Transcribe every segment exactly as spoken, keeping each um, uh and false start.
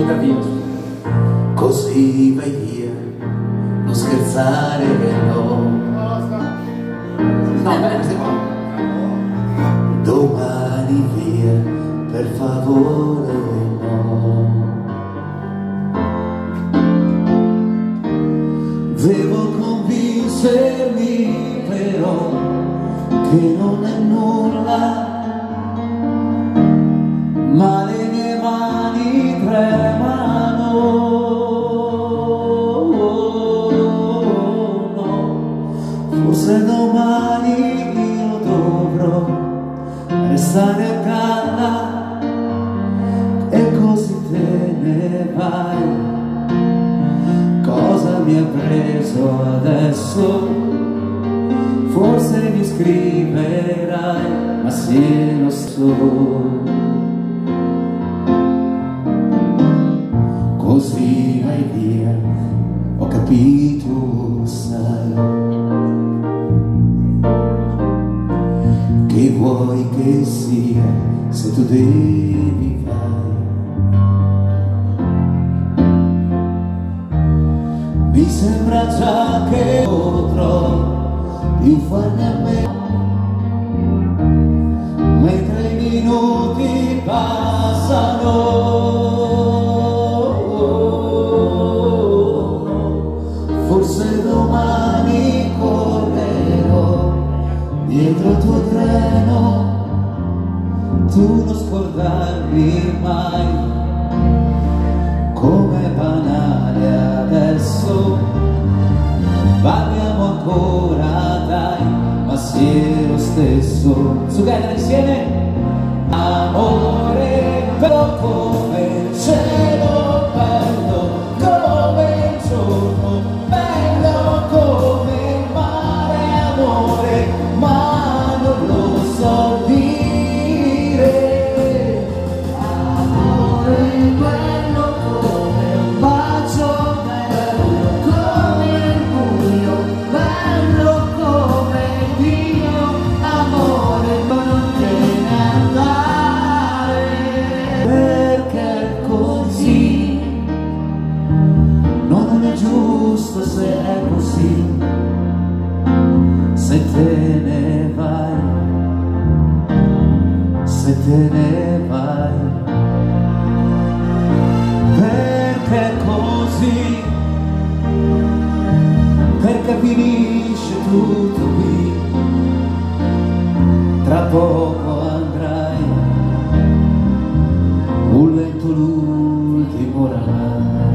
tentativa. Così vai via, non scherzare, no. No, beh, queste qua. Domani via, per favore, no. Devo convincermi però che non è nulla, ma le mie mani tremano. Forse domani io dovrò restare a galla e così te ne vai. Cosa mi ha preso adesso? Forse mi scriverai, ma sì, lo so. Così vai via, ho capito, sai. Che vuoi che sia, se tu devi vai. Mi sembra già che potrò più farne a me, mentre i minuti passano. Forse domani correrò dietro il tuo treno, tu non scordarmi mai. Com'è banale adesso, parliamo ancora dai, ma sì è lo stesso. Su Gaia insieme. Amore, però come il cielo bello, come il giorno bello, come il mare, amore, ma non lo so dire. Amore bello come un bacio, bello come il buio, bello come Dio, amore ma non te ne andare, perché così non è giusto se è così. Se te ne vai, se te ne vai, perché così, perché finisce tutto qui. Tra poco andrai, un lento l'ultimo oramai.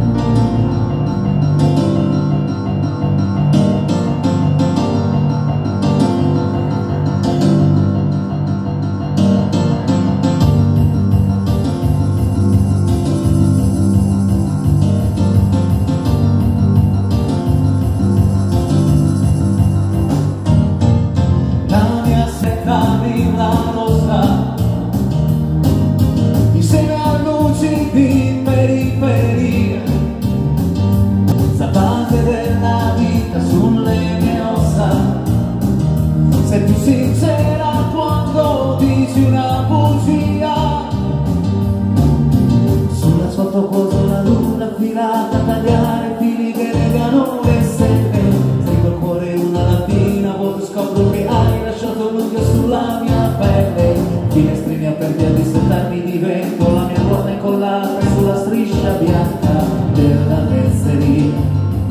La nostra, insieme a luci di periferia, zappate della vita sulle mie ossa. Sei più sincera quando dici una bugia. Sull'asfalto poso la luna affilata a tagliare fili che legano le stelle. Stringo il cuore in una lattina, a volte scopro che hai lasciato l'unghia sulla mia pelle. Finestrini aperti a dissettarmi di vento, la mia ruota incollata sulla striscia bianca della tesserina.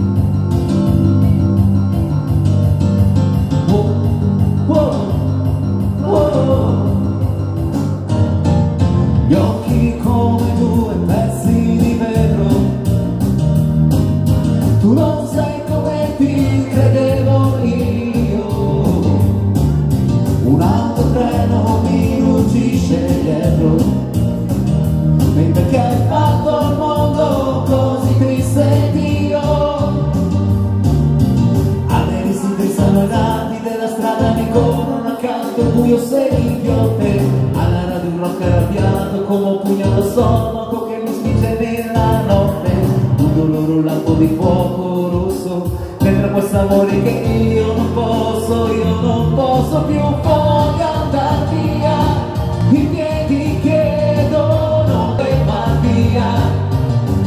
Oh, oh, oh. Gli occhi come due pezzi di vetro, tu non sai come ti credevo io. Un autotreno mi ruggisce dietro, mentre che hai fatto il mondo così triste ed io. Alle risite insanguinati della strada mi corrono accanto, il buio sei idiota. Alla radio un rock arrabbiato come un pugno allo stomaco che mi spinge nella notte. Un dolore, un lampo di fuoco rosso, mentre questo amore che io non posso, io non posso più. Voglio andar via, i piedi chiedono e va via.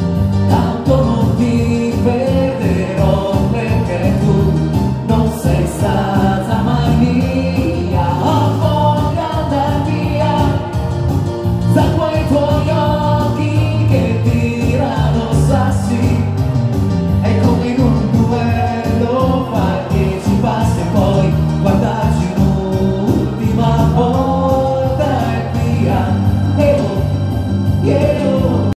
guardarci